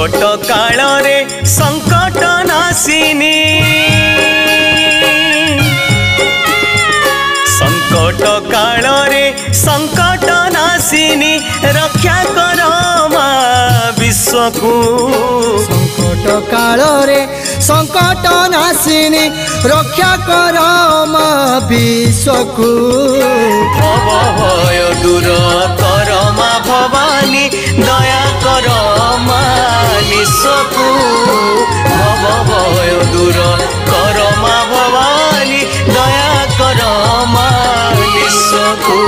संकट काल रे संकट नासिनी संकट काल रे संकट नासिनी रक्षा कर माँ विश्व को संकट काल रे संकट नासिनी रक्षा कर माँ विश्व को भव भय दूर कर माँ भवानी दया कर माँ निस्व को भव भय दूर कर माँ भवानी दया कर माँ निस्व को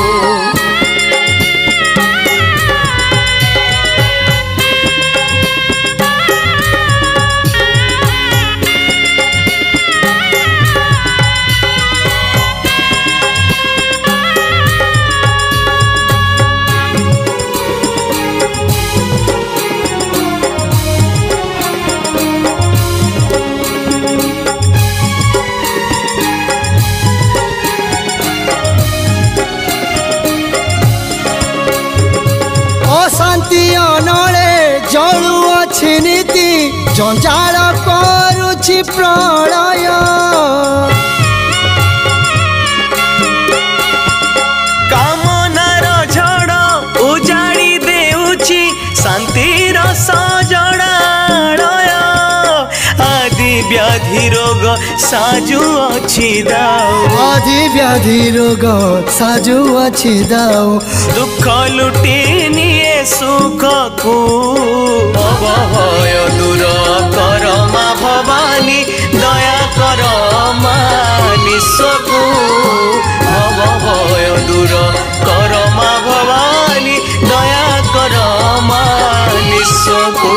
नले जलुअछि नीति जंजाल करुछि प्रलय कामनार झड़ उजाड़ी देउछि शांतिर सजड़ालय आदि व्याधि रोग साजु अछि दाऊ आदि व्याधि रोग साजु अछि दाऊ दुख लुटी निये सुख को भव भय दूर कर माँ भवानी दया कर माँ निस्व को भव भय दूर कर माँ भवानी दया कर माँ निस्व को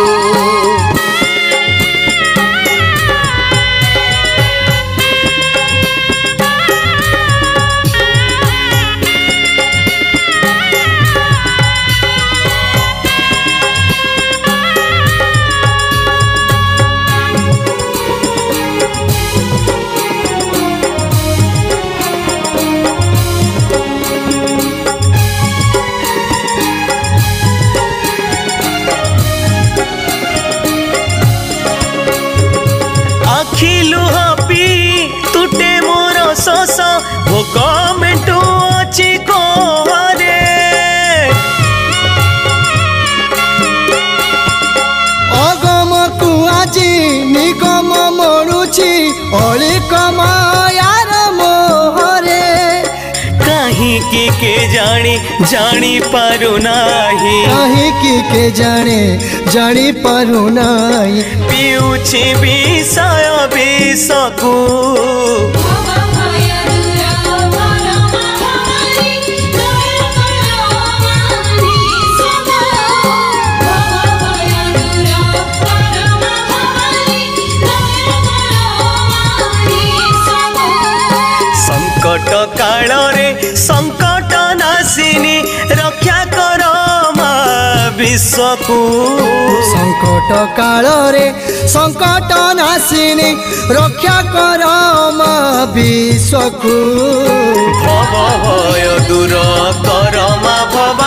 लुह पी तुटे मोर शोष भोक मेटु अछि कोहरे अगम को आजी निगम मरुछि अलिक मायार मोहरे कहीं की के जानी पारु नाही कहीं की के जानी पारु नाही पिउछि विषय विषकु संकट काल रे संकट नासिनी रक्षा कर माँ विश्व को संकट काल रे संकट नासिनी रक्षा कर माँ विश्व को भव भय दूर कर माँ